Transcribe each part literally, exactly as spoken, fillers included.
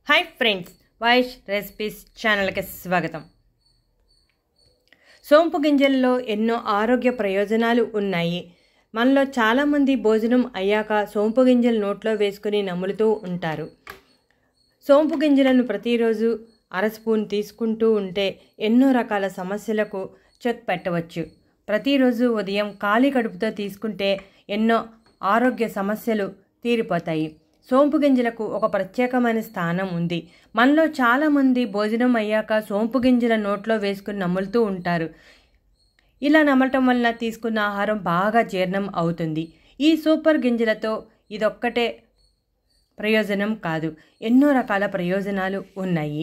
Hi friends, వాయిష్ recipes ఛానల్కి స్వాగతం. సోంపు గింజల్లో ఎన్నో ఆరోగ్య ప్రయోజనాలు ఉన్నాయి. మనలో చాలామంది భోజనం అయ్యాక సోంపు గింజలు నోట్లో వేసుకుని నములుతూ ఉంటారు. సోంపు గింజలను ప్రతిరోజు అర స్పూన్ తీసుకుంటూ ఉంటే ఎన్నో రకాల సమస్యలకు చెక్ పెట్టవచ్చు. ప్రతిరోజు ఉదయం ఖాళీ కడుపుతో తీసుకుంటే ఎన్నో ఆరోగ్య సమస్యలు తీరిపోతాయి. సోంపు గింజలకు ఒక ప్రత్యేకమైన స్థానం ఉంది. మనలో చాలామంది భోజనం అయ్యాక సోంపు గింజల నోట్లో వేసుకుని నములుతూ ఉంటారు. ఇలా నమలటం వలన తీసుకున్న ఆహారం బాగా జీర్ణం అవుతుంది. ఈ సూపర్ గింజలతో ఇదొక్కటే ప్రయోజనం కాదు, ఎన్నో రకాల ప్రయోజనాలు ఉన్నాయి.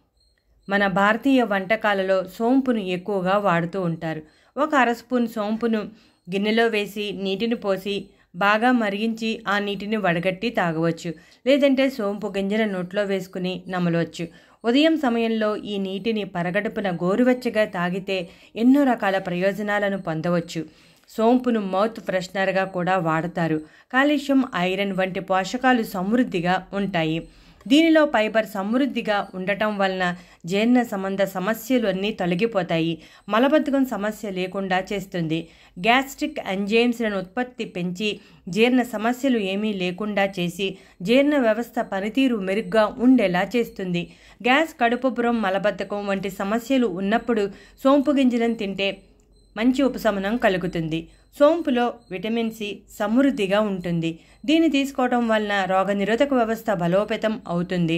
మన భారతీయ వంటకాలలో సోంపును ఎక్కువగా వాడుతూ ఉంటారు. ఒక అర స్పూన్ సోంపును గిన్నెలో వేసి నీటిని పోసి బాగా మరిగించి ఆ నీటిని వడగట్టి తాగవచ్చు. లేదంటే సోంపు గింజల నోట్లో వేసుకుని నమలవచ్చు. ఉదయం సమయంలో ఈ నీటిని పరగడుపున గోరువెచ్చగా తాగితే ఎన్నో రకాల ప్రయోజనాలను పొందవచ్చు. సోంపును మౌత్ ఫ్రెషనర్గా కూడా వాడతారు. కాల్షియం, ఐరన్ వంటి పోషకాలు సమృద్ధిగా ఉంటాయి. దీనిలో ఫైబర్ సమృద్ధిగా ఉండటం వలన జీర్ణ సంబంధ సమస్యలు అన్నీ తొలగిపోతాయి. మలబద్ధకం సమస్య లేకుండా చేస్తుంది. గ్యాస్ట్రిక్ ఎంజైమ్స్లను ఉత్పత్తి పెంచి జీర్ణ సమస్యలు ఏమీ లేకుండా చేసి జీర్ణ వ్యవస్థ పనితీరు మెరుగ్గా ఉండేలా చేస్తుంది. గ్యాస్, కడుపుబ్బరం, మలబద్ధకం వంటి సమస్యలు ఉన్నప్పుడు సోంపు గింజలను తింటే మంచి ఉపశమనం కలుగుతుంది. సోంపులో విటమిన్ సి సమృద్ధిగా ఉంటుంది. దీన్ని తీసుకోవడం వలన రోగనిరోధక వ్యవస్థ బలోపేతం అవుతుంది.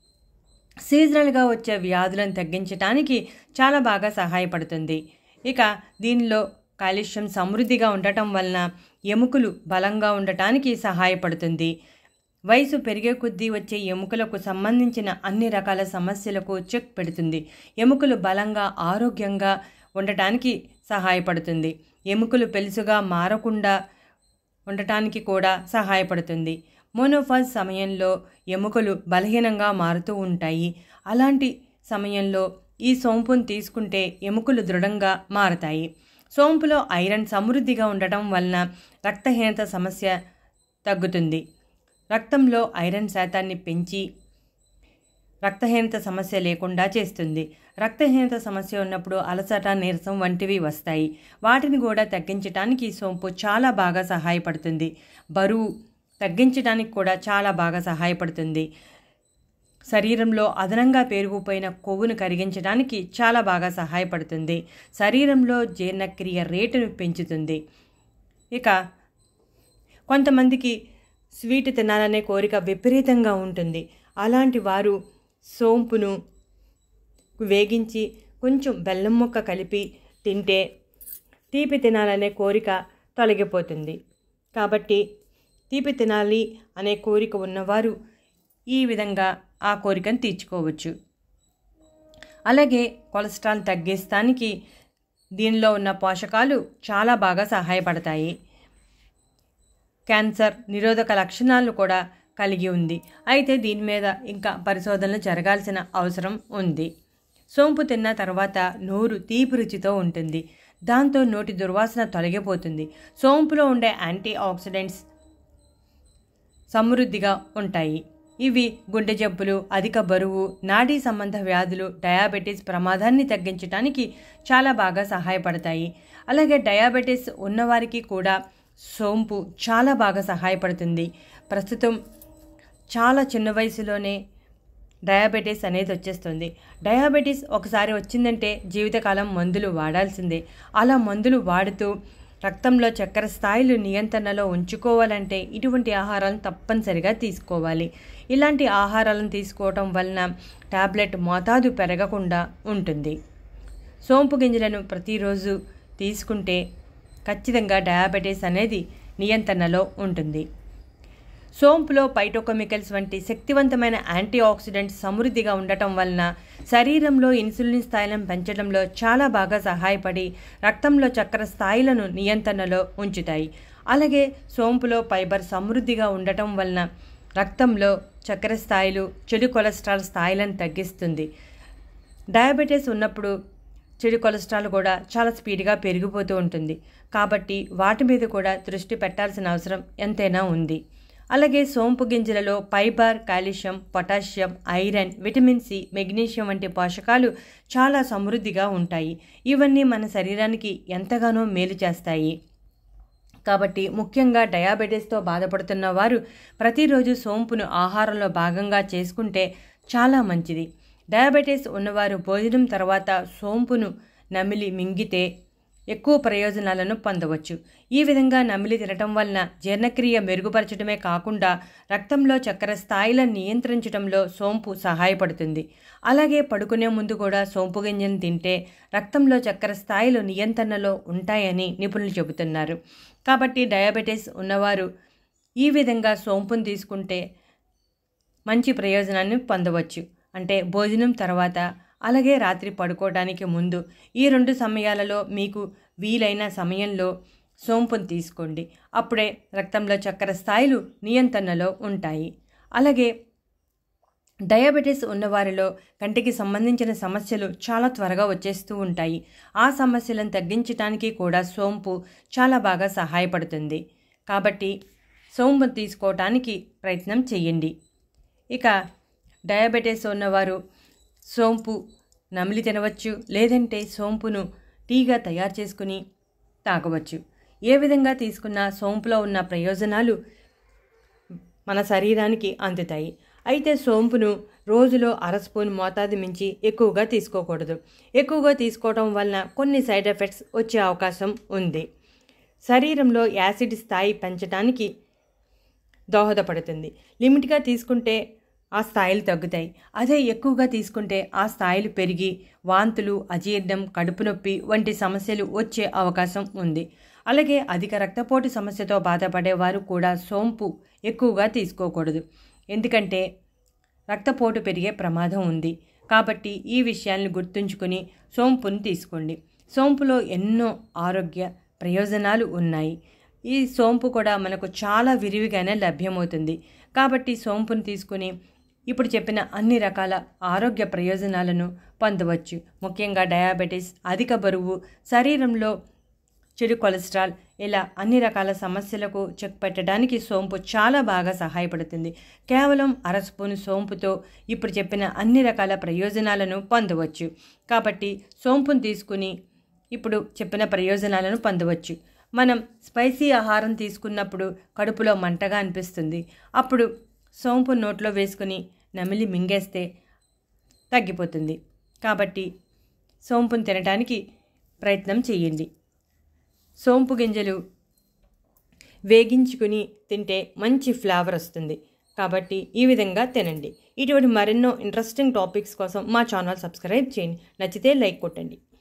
సీజనల్గా వచ్చే వ్యాధులను తగ్గించడానికి చాలా బాగా సహాయపడుతుంది. ఇక దీనిలో కాల్షియం సమృద్ధిగా ఉండటం వలన ఎముకలు బలంగా ఉండటానికి సహాయపడుతుంది. వయసు పెరిగే కొద్దీ వచ్చే ఎముకలకు సంబంధించిన అన్ని రకాల సమస్యలకు చెక్ పెడుతుంది. ఎముకలు బలంగా ఆరోగ్యంగా ఉండటానికి సహాయపడుతుంది. ఎముకలు పెలుసుగా మారకుండా ఉండటానికి కూడా సహాయపడుతుంది. మోనోఫాజ్ సమయంలో ఎముకలు బలహీనంగా మారుతూ ఉంటాయి. అలాంటి సమయంలో ఈ సోంపును తీసుకుంటే ఎముకలు దృఢంగా మారతాయి. సోంపులో ఐరన్ సమృద్ధిగా ఉండటం వలన రక్తహీనత సమస్య తగ్గుతుంది. రక్తంలో ఐరన్ శాతాన్ని పెంచి రక్తహీనత సమస్య లేకుండా చేస్తుంది. రక్తహీనత సమస్య ఉన్నప్పుడు అలసట, నీరసం వంటివి వస్తాయి. వాటిని కూడా తగ్గించడానికి సోంపు చాలా బాగా సహాయపడుతుంది. బరువు తగ్గించడానికి కూడా చాలా బాగా సహాయపడుతుంది. శరీరంలో అదనంగా పెరిగిపోయిన కొవ్వును కరిగించడానికి చాలా బాగా సహాయపడుతుంది. శరీరంలో జీర్ణక్రియ రేటును పెంచుతుంది. ఇక కొంతమందికి స్వీట్ తినాలనే కోరిక విపరీతంగా ఉంటుంది. అలాంటి వారు సోంపును వేగించి కొంచెం బెల్లం ముక్క కలిపి తింటే తీపి తినాలనే కోరిక తొలగిపోతుంది. కాబట్టి తీపి తినాలి అనే కోరిక ఉన్నవారు ఈ విధంగా ఆ కోరికను తీర్చుకోవచ్చు. అలాగే కొలెస్ట్రాల్ తగ్గిస్తానికి దీనిలో ఉన్న పోషకాలు చాలా బాగా సహాయపడతాయి. క్యాన్సర్ నిరోధక లక్షణాలు కూడా కలిగి ఉంది. అయితే దీని మీద ఇంకా పరిశోధనలు జరగాల్సిన అవసరం ఉంది. సోంపు తిన్న తర్వాత నోరు తీపి రుచితో ఉంటుంది. దాంతో నోటి దుర్వాసన తొలగిపోతుంది. సోంపులో ఉండే యాంటీ ఆక్సిడెంట్స్ సమృద్ధిగా ఉంటాయి. ఇవి గుండె జబ్బులు, అధిక బరువు, నాడీ సంబంధ వ్యాధులు, డయాబెటీస్ ప్రమాదాన్ని తగ్గించడానికి చాలా బాగా సహాయపడతాయి. అలాగే డయాబెటీస్ ఉన్నవారికి కూడా సోంపు చాలా బాగా సహాయపడుతుంది. ప్రస్తుతం చాలా చిన్న వయసులోనే డయాబెటీస్ అనేది వచ్చేస్తుంది. డయాబెటీస్ ఒకసారి వచ్చిందంటే జీవితకాలం మందులు వాడాల్సిందే. అలా మందులు వాడుతూ రక్తంలో చక్కెర స్థాయిలు నియంత్రణలో ఉంచుకోవాలంటే ఇటువంటి ఆహారాలను తప్పనిసరిగా తీసుకోవాలి. ఇలాంటి ఆహారాలను తీసుకోవటం వలన టాబ్లెట్ మోతాదు పెరగకుండా ఉంటుంది. సోంపు గింజలను ప్రతిరోజు తీసుకుంటే ఖచ్చితంగా డయాబెటీస్ అనేది నియంత్రణలో ఉంటుంది. సోంపులో ఫైటోకెమికల్స్ వంటి శక్తివంతమైన యాంటీ ఆక్సిడెంట్స్ సమృద్ధిగా ఉండటం వలన శరీరంలో ఇన్సులిన్ స్థాయిలను పెంచడంలో చాలా బాగా సహాయపడి రక్తంలో చక్కెర స్థాయిలను నియంత్రణలో ఉంచుతాయి. అలాగే సోంపులో ఫైబర్ సమృద్ధిగా ఉండటం వలన రక్తంలో చక్కెర స్థాయిలు, చెడు కొలెస్ట్రాల్ స్థాయిలను తగ్గిస్తుంది. డయాబెటీస్ ఉన్నప్పుడు చెడు కొలెస్ట్రాల్ కూడా చాలా స్పీడ్గా పెరిగిపోతూ ఉంటుంది. కాబట్టి వాటి మీద కూడా దృష్టి పెట్టాల్సిన అవసరం ఎంతైనా ఉంది. అలాగే సోంపు గింజలలో fibre, calcium, potassium, iron, vitamin C, magnesium వంటి పోషకాలు చాలా సమృద్ధిగా ఉంటాయి. ఇవన్నీ మన శరీరానికి ఎంతగానో మేలు చేస్తాయి. కాబట్టి ముఖ్యంగా డయాబెటీస్తో బాధపడుతున్న వారు ప్రతిరోజు సోంపును ఆహారంలో భాగంగా చేసుకుంటే చాలా మంచిది. డయాబెటీస్ ఉన్నవారు భోజనం తర్వాత సోంపును నమిలి మింగితే ఎక్కువ ప్రయోజనాలను పొందవచ్చు. ఈ విధంగా నమిలి తినటం వలన జీర్ణక్రియ మెరుగుపరచడమే కాకుండా రక్తంలో చక్కెర స్థాయిలను నియంత్రించడంలో సోంపు సహాయపడుతుంది. అలాగే పడుకునే ముందు కూడా సోంపు గింజలను తింటే రక్తంలో చక్కెర స్థాయిలు నియంత్రణలో ఉంటాయని నిపుణులు చెబుతున్నారు. కాబట్టి డయాబెటీస్ ఉన్నవారు ఈ విధంగా సోంపును తీసుకుంటే మంచి ప్రయోజనాన్ని పొందవచ్చు. అంటే భోజనం తర్వాత, అలాగే రాత్రి పడుకోవడానికి ముందు ఈ రెండు సమయాలలో మీకు వీలైన సమయంలో సోంపును తీసుకోండి. అప్పుడే రక్తంలో చక్కెర స్థాయిలు నియంత్రణలో ఉంటాయి. అలాగే డయాబెటీస్ ఉన్నవారిలో కంటికి సంబంధించిన సమస్యలు చాలా త్వరగా వచ్చేస్తూ ఉంటాయి. ఆ సమస్యలను తగ్గించడానికి కూడా సోంపు చాలా బాగా సహాయపడుతుంది. కాబట్టి సోంపు తీసుకోవటానికి ప్రయత్నం చేయండి. ఇక డయాబెటీస్ ఉన్నవారు సోంపు నమిలి తినవచ్చు, లేదంటే సోంపును టీగా తయారు చేసుకుని తాగవచ్చు. ఏ విధంగా తీసుకున్నా సోంపులో ఉన్న ప్రయోజనాలు మన శరీరానికి అందుతాయి. అయితే సోంపును రోజులో అర స్పూన్ మోతాదు మించి ఎక్కువగా తీసుకోకూడదు. ఎక్కువగా తీసుకోవడం వలన కొన్ని సైడ్ ఎఫెక్ట్స్ వచ్చే అవకాశం ఉంది. శరీరంలో యాసిడ్ స్థాయి పెంచడానికి దోహదపడుతుంది. లిమిట్గా తీసుకుంటే ఆ స్థాయిలు తగ్గుతాయి. అదే ఎక్కువగా తీసుకుంటే ఆ స్థాయిలు పెరిగి వాంతులు, అజీర్ణం, కడుపు నొప్పి వంటి సమస్యలు వచ్చే అవకాశం ఉంది. అలాగే అధిక రక్తపోటు సమస్యతో బాధపడేవారు కూడా సోంపు ఎక్కువగా తీసుకోకూడదు. ఎందుకంటే రక్తపోటు పెరిగే ప్రమాదం ఉంది. కాబట్టి ఈ విషయాలను గుర్తుంచుకుని సోంపును తీసుకోండి. సోంపులో ఎన్నో ఆరోగ్య ప్రయోజనాలు ఉన్నాయి. ఈ సోంపు కూడా మనకు చాలా విరివిగానే లభ్యమవుతుంది. కాబట్టి సోంపును తీసుకుని ఇప్పుడు చెప్పిన అన్ని రకాల ఆరోగ్య ప్రయోజనాలను పొందవచ్చు. ముఖ్యంగా డయాబెటీస్, అధిక బరువు, శరీరంలో చెడు కొలెస్ట్రాల్, ఇలా అన్ని రకాల సమస్యలకు చెక్ పెట్టడానికి సోంపు చాలా బాగా సహాయపడుతుంది. కేవలం అర స్పూను సోంపుతో ఇప్పుడు చెప్పిన అన్ని రకాల ప్రయోజనాలను పొందవచ్చు. కాబట్టి సోంపును తీసుకుని ఇప్పుడు చెప్పిన ప్రయోజనాలను పొందవచ్చు. మనం స్పైసీ ఆహారం తీసుకున్నప్పుడు కడుపులో మంటగా అనిపిస్తుంది. అప్పుడు సోంపు నోట్లో వేసుకుని నమిలి మింగేస్తే తగ్గిపోతుంది. కాబట్టి సోంపును తినడానికి ప్రయత్నం చేయండి. సోంపు గింజలు వేగించుకుని తింటే మంచి ఫ్లేవర్ వస్తుంది. కాబట్టి ఈ విధంగా తినండి. ఇటువంటి మరెన్నో ఇంట్రెస్టింగ్ టాపిక్స్ కోసం మా ఛానల్ సబ్స్క్రైబ్ చేయండి. నచ్చితే లైక్ కొట్టండి.